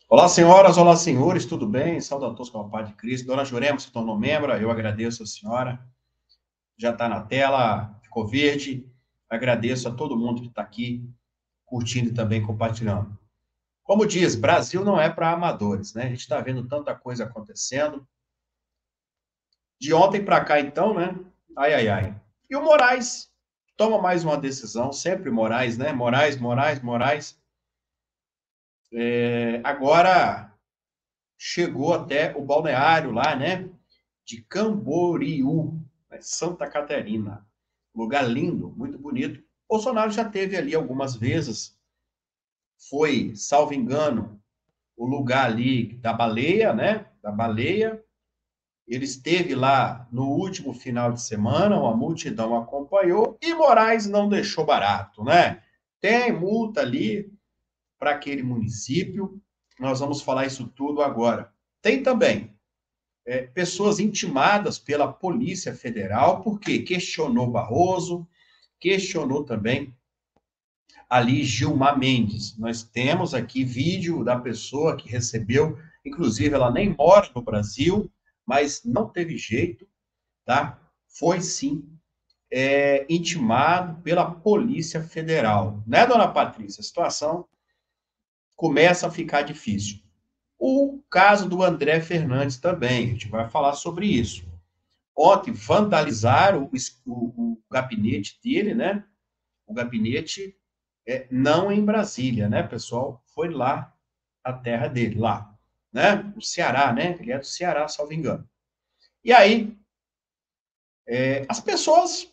Olá, senhoras, olá, senhores, tudo bem? Saúde a todos com a paz de Cristo. Dona Jurema se tornou membro, eu agradeço a senhora. Já está na tela, ficou verde. Agradeço a todo mundo que está aqui curtindo e também compartilhando. Como diz, Brasil não é para amadores, né? A gente está vendo tanta coisa acontecendo. De ontem para cá, então, né? Ai, ai, ai. E o Moraes toma mais uma decisão, sempre Moraes, né? Moraes. Agora chegou até o balneário lá, né? De Camboriú, né, Santa Catarina. Lugar lindo, muito bonito. Bolsonaro já teve ali algumas vezes, foi, salvo engano, o lugar ali da baleia, né? Da baleia. Ele esteve lá no último final de semana, uma multidão acompanhou e Moraes não deixou barato, né? Tem multa ali para aquele município. Nós vamos falar isso tudo agora. Tem também pessoas intimadas pela Polícia Federal, porque questionou Barroso, questionou também ali Gilmar Mendes. Nós temos aqui vídeo da pessoa que recebeu, inclusive ela nem mora no Brasil, mas não teve jeito, tá? Foi sim intimado pela Polícia Federal, né, dona Patrícia? A situação começa a ficar difícil. O caso do André Fernandes também, a gente vai falar sobre isso. Ontem vandalizaram o gabinete dele, né? O gabinete não em Brasília, né, pessoal? Foi lá a terra dele, lá, né? O Ceará, né? Ele é do Ceará, salvo engano. E aí, as pessoas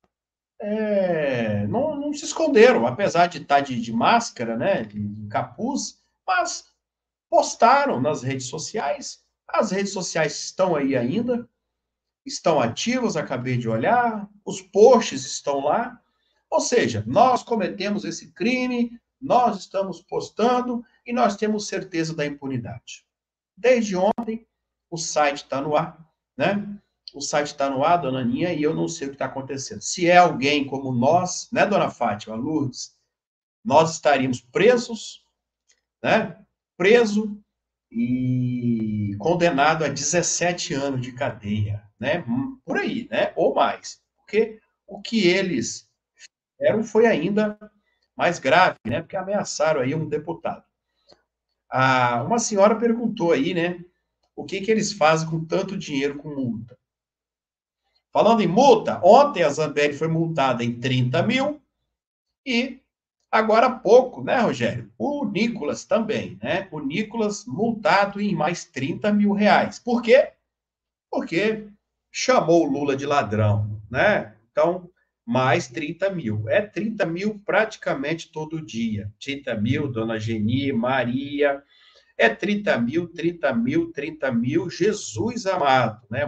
não se esconderam, apesar de estar de máscara, né? De capuz, mas postaram nas redes sociais. As redes sociais estão aí ainda, estão ativas, acabei de olhar, os posts estão lá. Ou seja, nós cometemos esse crime, nós estamos postando e nós temos certeza da impunidade. Desde ontem, o site está no ar, né? O site está no ar, dona Aninha, e eu não sei o que está acontecendo. Se é alguém como nós, né, dona Fátima, Lourdes, nós estaríamos presos, né? Preso e condenado a 17 anos de cadeia, né? Por aí, né? Ou mais. Porque o que eles fizeram foi ainda mais grave, né? Porque ameaçaram aí um deputado. Uma senhora perguntou aí, né? O que eles fazem com tanto dinheiro com multa? Falando em multa, ontem a Zambelli foi multada em 30 mil e agora há pouco, né, Rogério? O Nicolas também, né? O Nicolas multado em mais 30 mil reais. Por quê? Porque chamou o Lula de ladrão, né? Então, mais 30 mil. É 30 mil praticamente todo dia. 30 mil, dona Geni, Maria. É 30 mil, 30 mil, 30 mil. Jesus amado, né?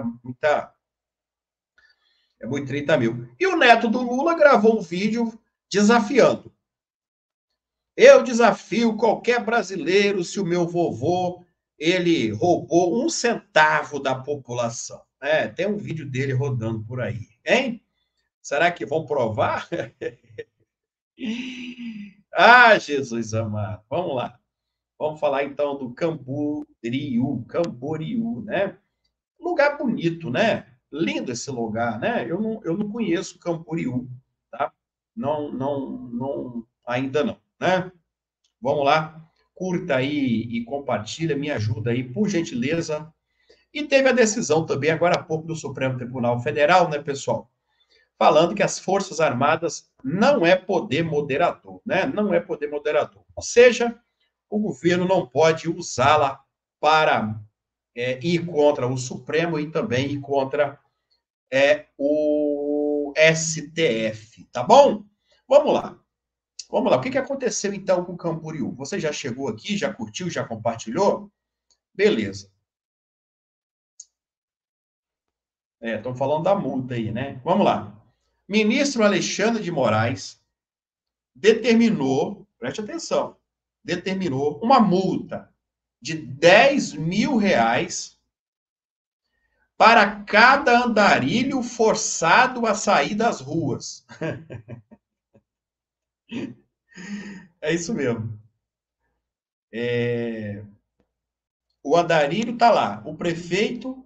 É muito 30 mil. E o neto do Lula gravou um vídeo desafiando. Eu desafio qualquer brasileiro se o meu vovô ele roubou 1 centavo da população. Tem um vídeo dele rodando por aí, hein? Será que vão provar? Jesus amado. Vamos lá. Vamos falar então do Camboriú, né? Lugar bonito, né? Lindo esse lugar, né? Eu não conheço Camboriú, tá? Ainda não, né? Vamos lá, curta aí e compartilha, me ajuda aí, por gentileza. E teve a decisão também, agora há pouco, do Supremo Tribunal Federal, né, pessoal? Falando que as Forças Armadas não é poder moderador, né? Não é poder moderador. Ou seja, o governo não pode usá-la para ir contra o Supremo e também ir contra o STF, tá bom? Vamos lá. Vamos lá, o que aconteceu então com o Camboriú? Você já chegou aqui, já curtiu, já compartilhou? Beleza. Estão falando da multa aí, né? Vamos lá. Ministro Alexandre de Moraes determinou, preste atenção, determinou uma multa de 10 mil reais para cada andarilho forçado a sair das ruas. É isso mesmo. O andarilho está lá. O prefeito...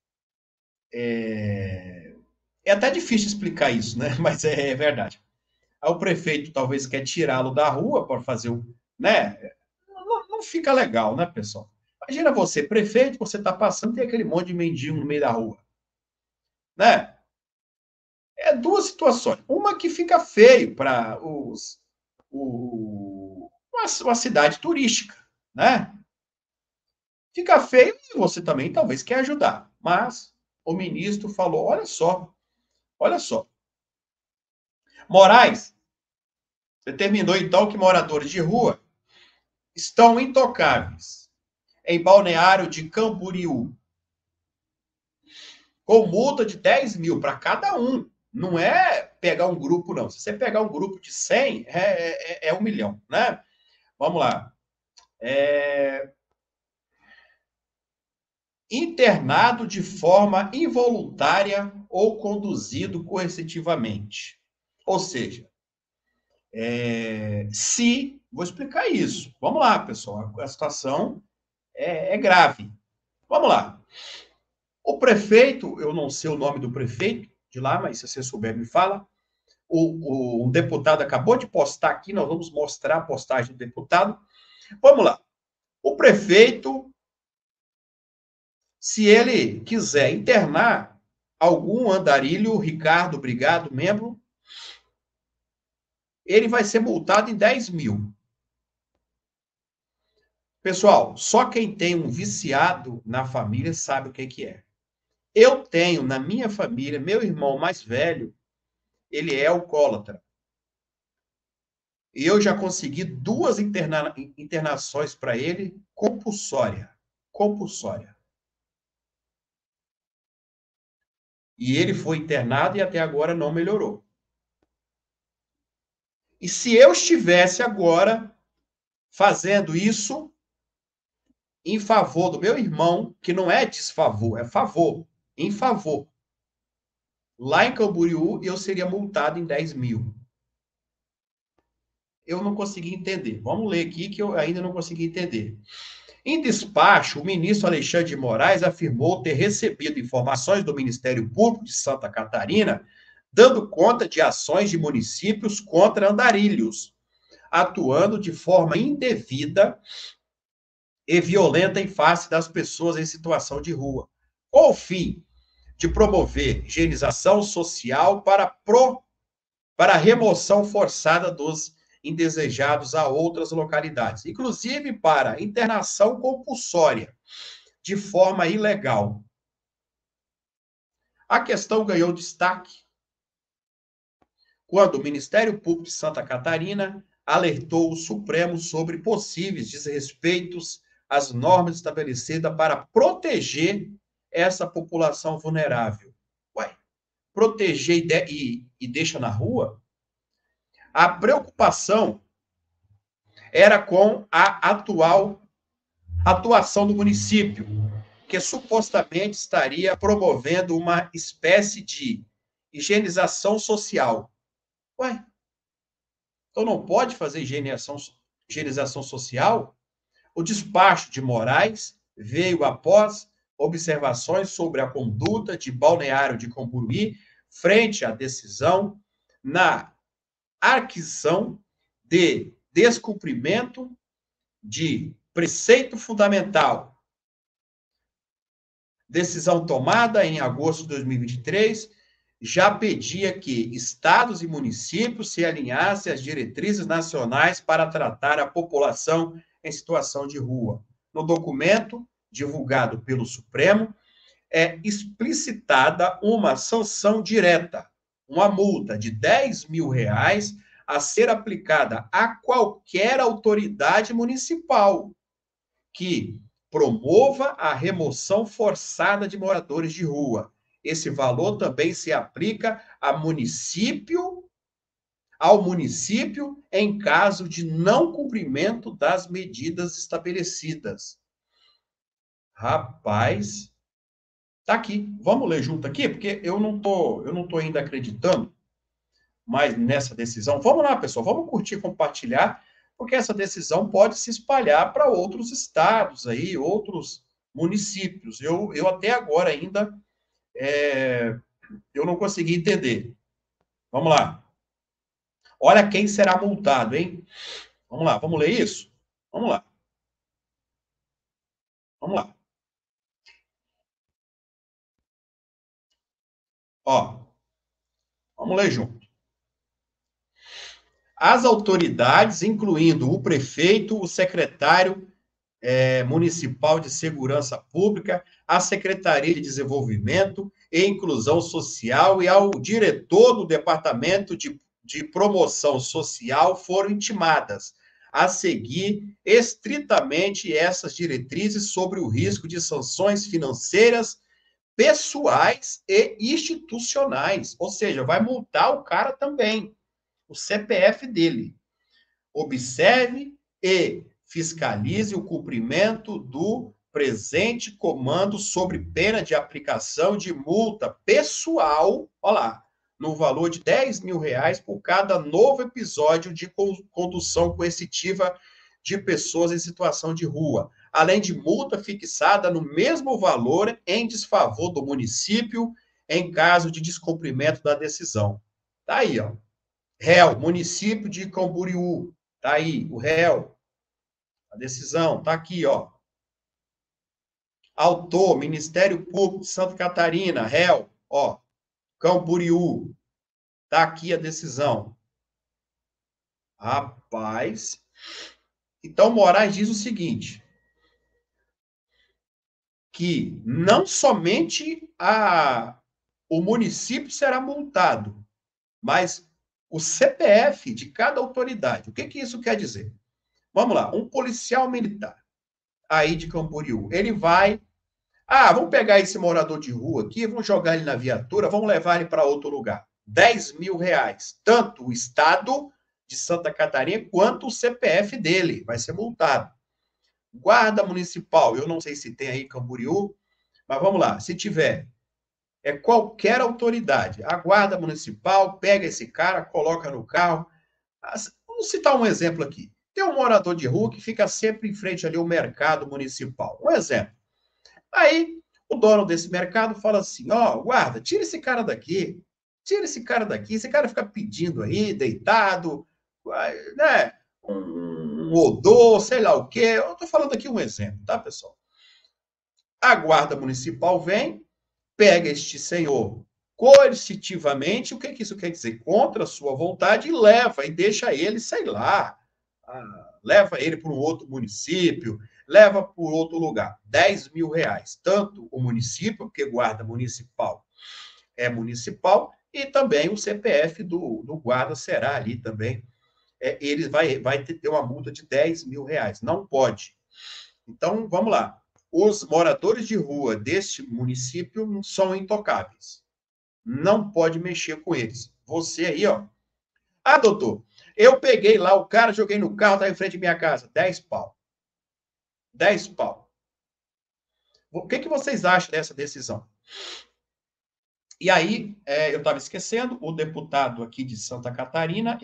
É até difícil explicar isso, né? Mas é verdade. Aí o prefeito talvez quer tirá-lo da rua para fazer o... Né? Não fica legal, né, pessoal? Imagina você, prefeito, você está passando e tem aquele monte de mendigo no meio da rua. Né? É duas situações. Uma que fica feio para uma cidade turística, né? Fica feio e você também talvez quer ajudar. Mas o ministro falou: olha só. Moraes determinou então que moradores de rua estão intocáveis em Balneário de Camboriú, com multa de 10 mil para cada um. Não é pegar um grupo, não. Se você pegar um grupo de 100, é 1 milhão, né? Vamos lá. Internado de forma involuntária ou conduzido coercitivamente. Ou seja, vou explicar isso. Vamos lá, pessoal. A situação é grave. Vamos lá. O prefeito, eu não sei o nome do prefeito de lá, mas se você souber, me fala. O deputado acabou de postar aqui, nós vamos mostrar a postagem do deputado. Vamos lá. O prefeito, se ele quiser internar algum andarilho, Ricardo, Brigado, membro, ele vai ser multado em 10 mil. Pessoal, só quem tem um viciado na família sabe o que é. Eu tenho na minha família, meu irmão mais velho, ele é alcoólatra. E eu já consegui 2 internações para ele compulsória. Compulsória. E ele foi internado e até agora não melhorou. E se eu estivesse agora fazendo isso em favor do meu irmão, que não é desfavor, é favor, em favor, lá em Camboriú, eu seria multado em 10 mil. Eu não consegui entender. Vamos ler aqui que eu ainda não consegui entender. Em despacho, o ministro Alexandre de Moraes afirmou ter recebido informações do Ministério Público de Santa Catarina, dando conta de ações de municípios contra andarilhos, atuando de forma indevida e violenta em face das pessoas em situação de rua, com o fim de promover higienização social para a remoção forçada dos indesejados a outras localidades, inclusive para internação compulsória, de forma ilegal. A questão ganhou destaque quando o Ministério Público de Santa Catarina alertou o Supremo sobre possíveis desrespeitos às normas estabelecidas para proteger essa população vulnerável. Ué, proteger e deixa na rua? A preocupação era com a atuação do município, que supostamente estaria promovendo uma espécie de higienização social. Ué, então não pode fazer higienização social? O despacho de Moraes veio após observações sobre a conduta de Balneário de Camboriú frente à decisão na aquisição de descumprimento de preceito fundamental. Decisão tomada em agosto de 2023 já pedia que estados e municípios se alinhassem às diretrizes nacionais para tratar a população em situação de rua. No documento divulgado pelo Supremo, é explicitada uma sanção direta, uma multa de 10 mil reais a ser aplicada a qualquer autoridade municipal que promova a remoção forçada de moradores de rua. Esse valor também se aplica ao município em caso de não cumprimento das medidas estabelecidas. Rapaz, tá aqui. Vamos ler junto aqui, porque eu não tô ainda acreditando mais nessa decisão. Vamos lá, pessoal, vamos curtir, compartilhar. porque essa decisão pode se espalhar para outros estados aí, outros municípios. Eu até agora ainda eu não consegui entender. Vamos lá. Olha quem será multado, hein? Vamos lá, vamos ler isso? Vamos lá. Vamos lá. Ó, vamos ler junto. As autoridades, incluindo o prefeito, o secretário municipal de segurança pública, a Secretaria de Desenvolvimento e Inclusão Social e ao diretor do Departamento de Promoção Social foram intimadas a seguir estritamente essas diretrizes sobre o risco de sanções financeiras, pessoais e institucionais. Ou seja, vai multar o cara também, o CPF dele. Observe e fiscalize o cumprimento do presente comando sobre pena de aplicação de multa pessoal, olha lá, no valor de R$ 10.000 por cada novo episódio de condução coercitiva de pessoas em situação de rua, além de multa fixada no mesmo valor em desfavor do município em caso de descumprimento da decisão. Tá aí, ó. Réu, município de Camboriú. Tá aí, o réu. A decisão, tá aqui, ó. Autor, Ministério Público de Santa Catarina, réu, ó. Camboriú. Tá aqui a decisão. Rapaz. Então, Moraes diz o seguinte: que não somente o município será multado, mas o CPF de cada autoridade. O que isso quer dizer? Vamos lá, um policial militar aí de Camboriú, ele vai. Vamos pegar esse morador de rua aqui, vamos jogar ele na viatura, vamos levar ele para outro lugar. R$ 10.000. Tanto o Estado de Santa Catarina quanto o CPF dele vai ser multado. Guarda Municipal, eu não sei se tem aí Camboriú, mas vamos lá, se tiver, qualquer autoridade, a Guarda Municipal pega esse cara, coloca no carro. Vamos citar um exemplo aqui. Tem um morador de rua que fica sempre em frente ali ao mercado municipal. Um exemplo. Aí, o dono desse mercado fala assim, ó, guarda, tira esse cara daqui, esse cara fica pedindo aí, deitado, né, um odor, sei lá o quê. Eu tô falando aqui um exemplo, tá, pessoal? A guarda municipal vem, pega este senhor coercitivamente, o que isso quer dizer? Contra a sua vontade, e leva, e deixa ele, sei lá, leva ele para um outro município, leva para outro lugar. R$ 10.000. Tanto o município, porque guarda municipal é municipal, e também o CPF do guarda será ali também. Ele vai ter uma multa de R$ 10.000. Não pode. Então, vamos lá. Os moradores de rua deste município são intocáveis. Não pode mexer com eles. Você aí, ó. Doutor, eu peguei lá o cara, joguei no carro, tá em frente à minha casa. 10 pau. 10 pau. O que vocês acham dessa decisão? E aí, eu estava esquecendo, o deputado aqui de Santa Catarina,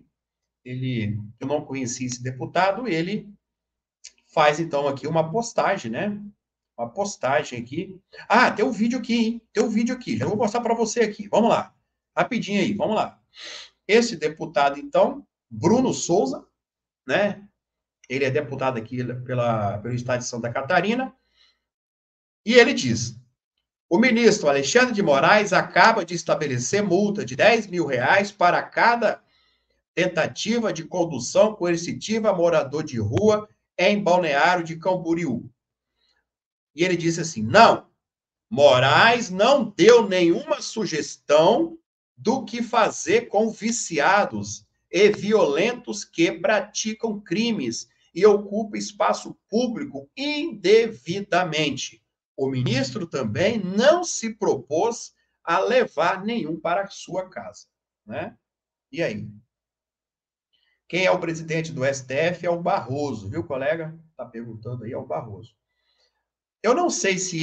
eu não conheci esse deputado, ele faz, então, aqui uma postagem, né? Uma postagem aqui. Tem um vídeo aqui, hein? Tem um vídeo aqui. Já vou mostrar para você aqui. Vamos lá. Rapidinho aí, vamos lá. Esse deputado, então, Bruno Souza, né? Ele é deputado aqui pelo estado de Santa Catarina. E ele diz: o ministro Alexandre de Moraes acaba de estabelecer multa de R$ 10.000 para cada tentativa de condução coercitiva a morador de rua em Balneário de Camboriú. E ele disse assim: não, Moraes não deu nenhuma sugestão do que fazer com viciados e violentos que praticam crimes e ocupam espaço público indevidamente. O ministro também não se propôs a levar nenhum para a sua casa, né? E aí? Quem é o presidente do STF é o Barroso, viu, colega? Está perguntando aí, é o Barroso. Eu não sei se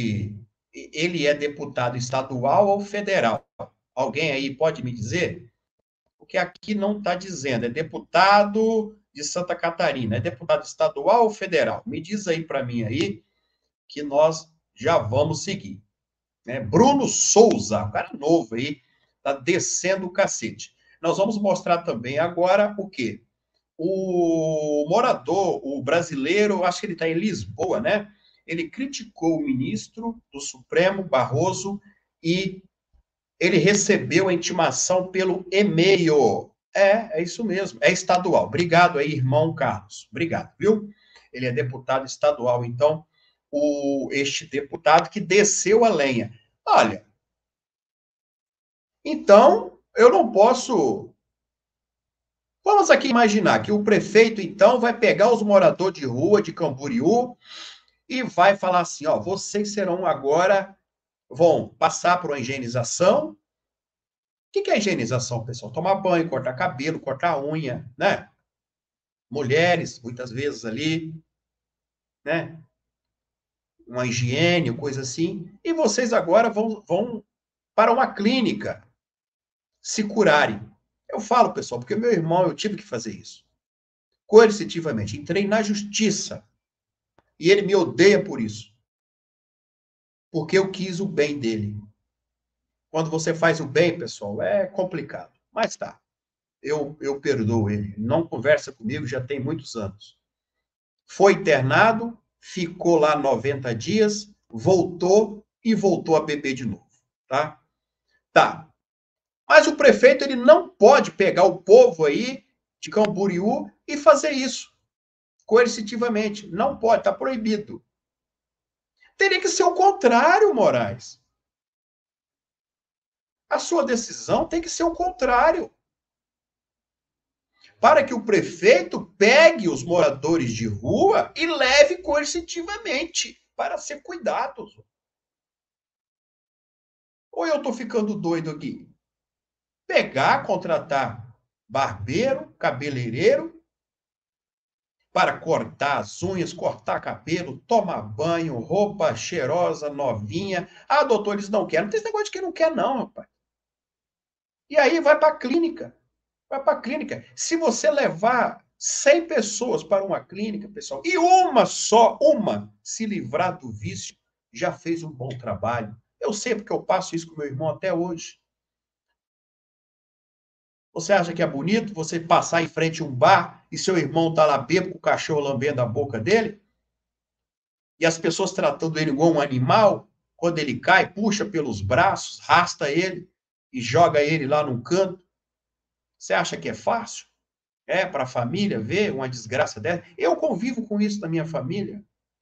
ele é deputado estadual ou federal. Alguém aí pode me dizer? Porque aqui não está dizendo, é deputado de Santa Catarina. É deputado estadual ou federal? Me diz aí para mim aí, que nós já vamos seguir. Né? Bruno Souza, um cara novo aí, tá descendo o cacete. Nós vamos mostrar também agora o quê? O morador, o brasileiro, acho que ele está em Lisboa, né? Ele criticou o ministro do Supremo, Barroso, e ele recebeu a intimação pelo e-mail. É isso mesmo, é estadual. Obrigado aí, irmão Carlos. Obrigado, viu? Ele é deputado estadual, então, este deputado que desceu a lenha. Olha, então, eu não posso. Vamos aqui imaginar que o prefeito, então, vai pegar os moradores de rua de Camboriú e vai falar assim: ó, vocês serão agora, vão passar por uma higienização. O que é higienização, pessoal? Tomar banho, cortar cabelo, cortar unha, né? Mulheres, muitas vezes ali, né? Uma higiene, coisa assim. E vocês agora vão para uma clínica se curarem. Eu falo, pessoal, porque meu irmão, eu tive que fazer isso. Coercitivamente. Entrei na justiça. E ele me odeia por isso. Porque eu quis o bem dele. Quando você faz o bem, pessoal, é complicado. Mas tá. Eu perdoo ele. Não conversa comigo já tem muitos anos. Foi internado, ficou lá 90 dias, voltou e voltou a beber de novo. Tá? Tá. Mas o prefeito ele não pode pegar o povo aí de Camboriú e fazer isso coercitivamente. Não pode, está proibido. Teria que ser o contrário, Moraes. A sua decisão tem que ser o contrário. Para que o prefeito pegue os moradores de rua e leve coercitivamente para ser cuidados. Ou eu estou ficando doido aqui? Pegar, contratar barbeiro, cabeleireiro, para cortar as unhas, cortar cabelo, tomar banho, roupa cheirosa, novinha. Ah, doutor, eles não querem. Não tem esse negócio de que não quer, não, rapaz. E aí vai para a clínica. Vai para a clínica. Se você levar 100 pessoas para uma clínica, pessoal, e uma se livrar do vício, já fez um bom trabalho. Eu sei porque eu passo isso com meu irmão até hoje. Você acha que é bonito você passar em frente a um bar e seu irmão tá lá bêbado com o cachorro lambendo a boca dele? E as pessoas tratando ele igual um animal? Quando ele cai, puxa pelos braços, rasta ele e joga ele lá num canto. Você acha que é fácil? É para a família ver uma desgraça dessa? Eu convivo com isso na minha família.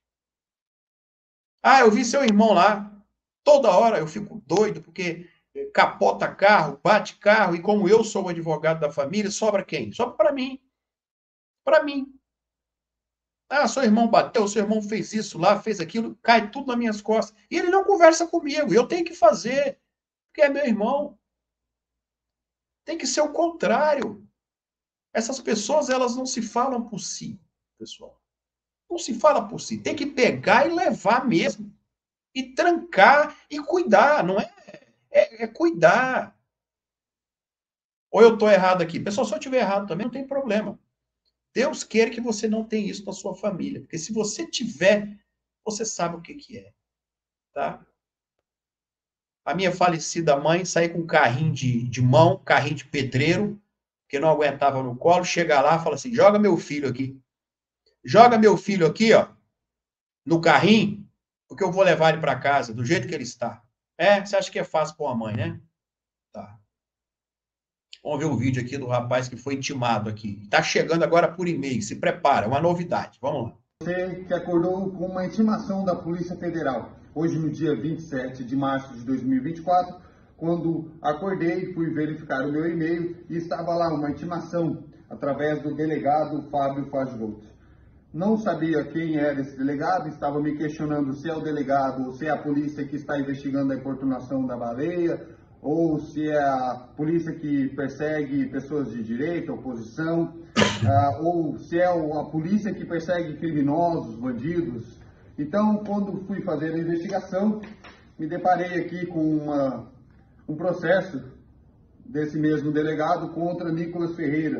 Ah, eu vi seu irmão lá. Toda hora eu fico doido porque capota carro, bate carro, e como eu sou o advogado da família, sobra quem? Sobra para mim. Para mim. Ah, seu irmão bateu, seu irmão fez isso lá, fez aquilo, cai tudo nas minhas costas. E ele não conversa comigo, eu tenho que fazer, porque é meu irmão. Tem que ser o contrário. Essas pessoas, elas não se falam por si, pessoal. Não se fala por si. Tem que pegar e levar mesmo. E trancar e cuidar, não é? É cuidar. Ou eu estou errado aqui? Pessoal, se eu estiver errado também, não tem problema. Deus queira que você não tenha isso na sua família. Porque se você tiver, você sabe o que é. Tá? A minha falecida mãe saía com um carrinho de mão, carrinho de pedreiro, que não aguentava no colo, chega lá e fala assim: joga meu filho aqui. Joga meu filho aqui, ó, no carrinho, porque eu vou levar ele para casa, do jeito que ele está. Você acha que é fácil para uma mãe, né? Tá. Vamos ver um vídeo aqui do rapaz que foi intimado aqui. Está chegando agora por e-mail. Se prepara, é uma novidade. Vamos lá. Você que acordou com uma intimação da Polícia Federal, hoje no dia 27 de março de 2024, quando acordei, fui verificar o meu e-mail e estava lá uma intimação através do delegado Fábio Fazgolt. Não sabia quem era esse delegado, estava me questionando se é o delegado ou se é a polícia que está investigando a importunação da baleia, ou se é a polícia que persegue pessoas de direita, oposição, ou se é a polícia que persegue criminosos, bandidos. Então, quando fui fazer a investigação, me deparei aqui com um processo desse mesmo delegado contra Nicolas Ferreira,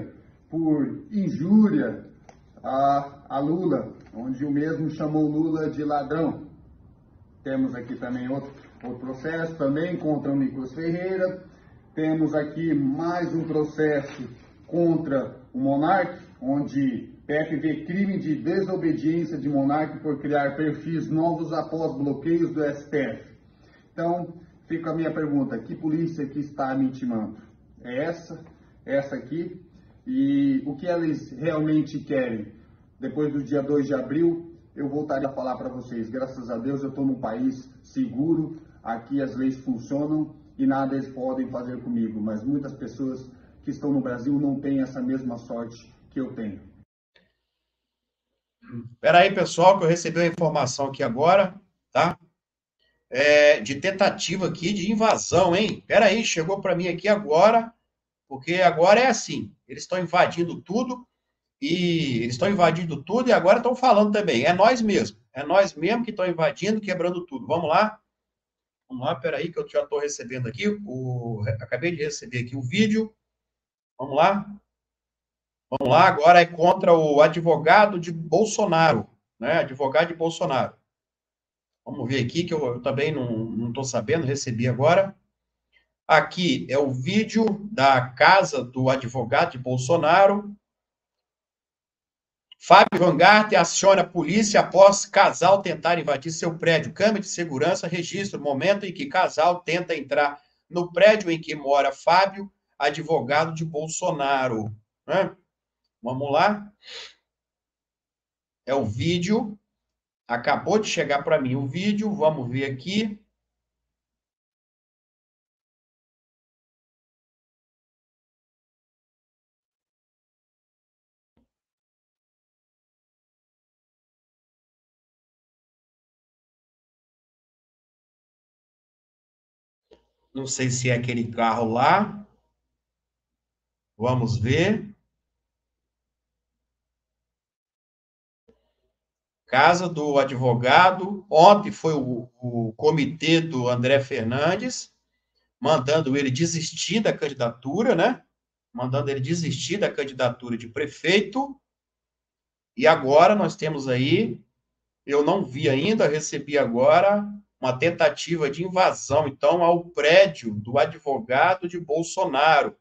por injúria a Lula, onde o mesmo chamou Lula de ladrão. Temos aqui também outro processo também contra o Nicolas Ferreira. Temos aqui mais um processo contra o Monark, onde PF vê crime de desobediência de Monark por criar perfis novos após bloqueios do STF. Então, fica a minha pergunta: que polícia que está me intimando? É essa aqui? E o que eles realmente querem? Depois do dia 2 de abril, eu voltarei a falar para vocês. Graças a Deus eu estou num país seguro, aqui as leis funcionam e nada eles podem fazer comigo. Mas muitas pessoas que estão no Brasil não têm essa mesma sorte que eu tenho. Espera aí, pessoal, que eu recebi a informação aqui agora, tá? De tentativa aqui de invasão, hein? Espera aí, chegou para mim aqui agora, porque agora é assim, eles estão invadindo tudo, e agora estão falando também, é nós mesmo que estão invadindo, quebrando tudo. Vamos lá, espera aí que eu já estou recebendo aqui, acabei de receber aqui o vídeo, vamos lá, agora é contra o advogado de Bolsonaro, né, advogado de Bolsonaro. Vamos ver aqui, que eu também não estou sabendo, recebi agora. Aqui é o vídeo da casa do advogado de Bolsonaro. Fábio Van Garten aciona a polícia após casal tentar invadir seu prédio. Câmera de segurança registra o momento em que casal tenta entrar no prédio em que mora Fábio, advogado de Bolsonaro. Vamos lá. É o vídeo. Acabou de chegar para mim o vídeo. Vamos ver aqui. Não sei se é aquele carro lá. Vamos ver. Casa do advogado. Ontem foi o comitê do André Fernandes, mandando ele desistir da candidatura, né? Mandando ele desistir da candidatura de prefeito. E agora nós temos aí, eu não vi ainda, recebi agora uma tentativa de invasão, então, ao prédio do advogado de Bolsonaro.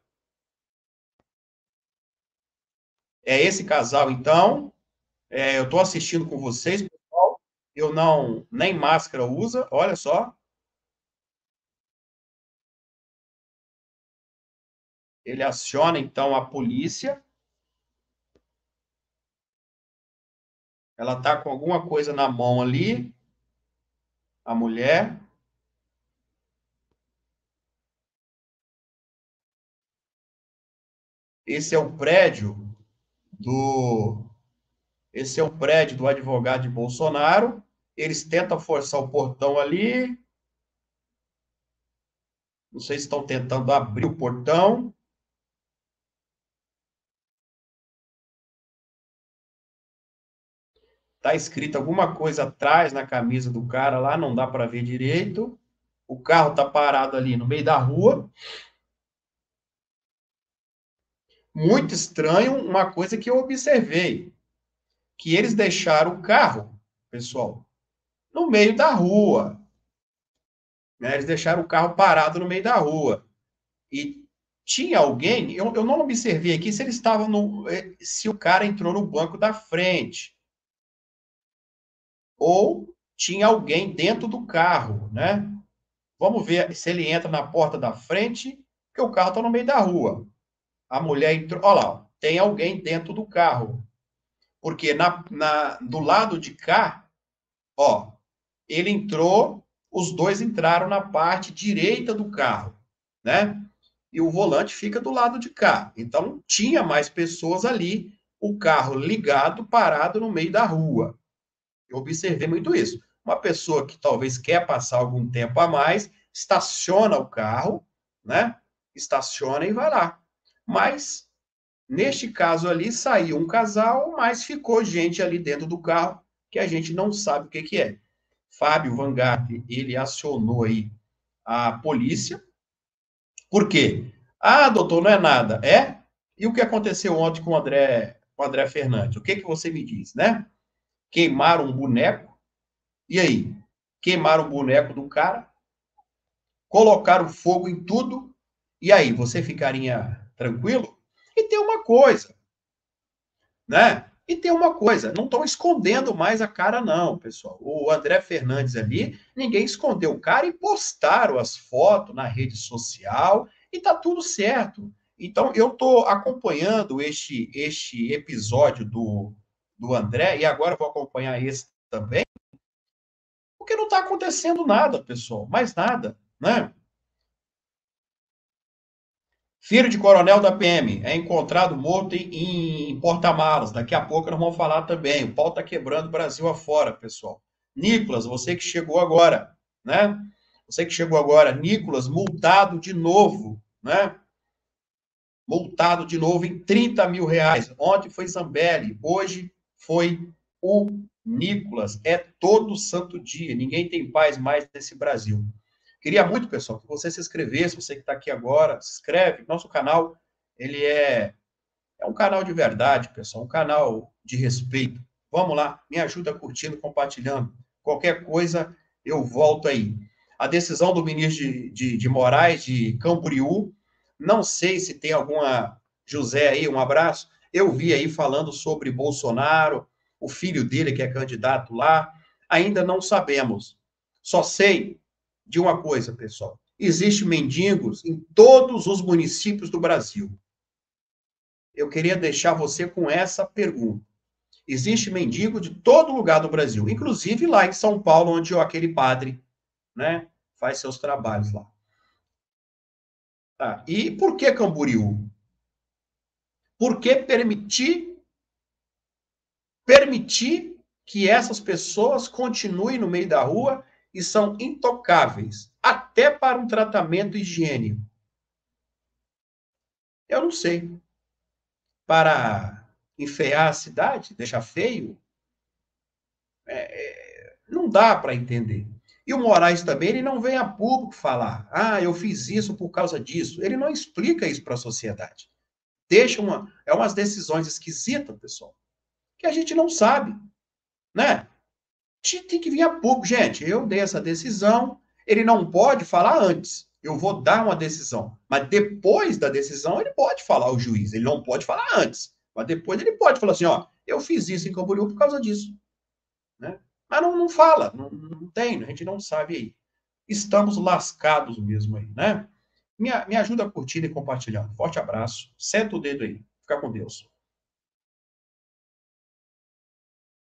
É esse casal, então. Eu estou assistindo com vocês, pessoal. Eu não, nem máscara usa, olha só. Ele aciona, então, a polícia. Ela está com alguma coisa na mão ali, a mulher. Esse é o prédio do advogado de Bolsonaro. Eles tentam forçar o portão ali. Não sei se estão tentando abrir o portão. Está escrito alguma coisa atrás na camisa do cara lá, não dá para ver direito. O carro está parado ali no meio da rua. Muito estranho, uma coisa que eu observei, que eles deixaram o carro, pessoal, no meio da rua. Né? Eles deixaram o carro parado no meio da rua. E tinha alguém, eu não observei aqui se eles estavam se o cara entrou no banco da frente. Ou tinha alguém dentro do carro, né? Vamos ver se ele entra na porta da frente, porque o carro está no meio da rua. A mulher entrou, olha lá, tem alguém dentro do carro. Porque do lado de cá, ó, ele entrou, os dois entraram na parte direita do carro, né? E o volante fica do lado de cá. Então, tinha mais pessoas ali, o carro ligado, parado no meio da rua. Eu observei muito isso. Uma pessoa que talvez quer passar algum tempo a mais, estaciona o carro, né? Estaciona e vai lá. Mas, neste caso ali, saiu um casal, mas ficou gente ali dentro do carro que a gente não sabe o que é. Fábio Van Garten, ele acionou aí a polícia. Por quê? Ah, doutor, não é nada. É? E o que aconteceu ontem com o André Fernandes? O que você me diz, né? Queimaram um boneco, e aí? Queimaram o boneco do cara, colocaram fogo em tudo, e aí, você ficaria tranquilo? E tem uma coisa, né? E tem uma coisa, não estão escondendo mais a cara, não, pessoal. O André Fernandes ali, ninguém escondeu o cara e postaram as fotos na rede social e tá tudo certo. Então, eu estou acompanhando este episódio do André, e agora vou acompanhar esse também, porque não está acontecendo nada, pessoal, mais nada, né? Filho de coronel da PM é encontrado morto em porta-malas. Daqui a pouco nós vamos falar também. O pau está quebrando o Brasil afora, pessoal. Nicolas, você que chegou agora, né? Você que chegou agora, Nicolas, multado de novo, né? Multado de novo em 30 mil reais. Ontem foi Zambelli, hoje foi o Nicolas. É todo santo dia. Ninguém tem paz mais nesse Brasil. Queria muito, pessoal, que você se inscrevesse, você que está aqui agora, se inscreve. Nosso canal, ele é um canal de verdade, pessoal, um canal de respeito. Vamos lá, me ajuda curtindo, compartilhando. Qualquer coisa, eu volto aí. A decisão do ministro de Moraes, de Camboriú, não sei se tem alguma... José aí, um abraço. Eu vi aí falando sobre Bolsonaro, o filho dele que é candidato lá. Ainda não sabemos. Só sei de uma coisa, pessoal. Existem mendigos em todos os municípios do Brasil. Eu queria deixar você com essa pergunta. Existe mendigo de todo lugar do Brasil, inclusive lá em São Paulo, onde aquele padre, né, faz seus trabalhos lá. Tá. E por que Camboriú? Por que permitir que essas pessoas continuem no meio da rua e são intocáveis, até para um tratamento higiênico? Eu não sei. Para enfeiar a cidade, deixar feio? Não dá para entender. E o Moraes também, ele não vem a público falar, eu fiz isso por causa disso. Ele não explica isso para a sociedade. Deixa umas decisões esquisitas, pessoal, que a gente não sabe, né? Tem que vir a público. Gente, eu dei essa decisão, ele não pode falar antes. Eu vou dar uma decisão. Mas depois da decisão, ele pode falar ao juiz. Ele não pode falar antes. Mas depois ele pode falar assim, ó, eu fiz isso em Camboriú por causa disso. Né? Mas não fala, não tem, a gente não sabe aí. Estamos lascados mesmo aí, né? Me ajuda a curtir e compartilhar. Forte abraço. Senta o dedo aí. Fica com Deus.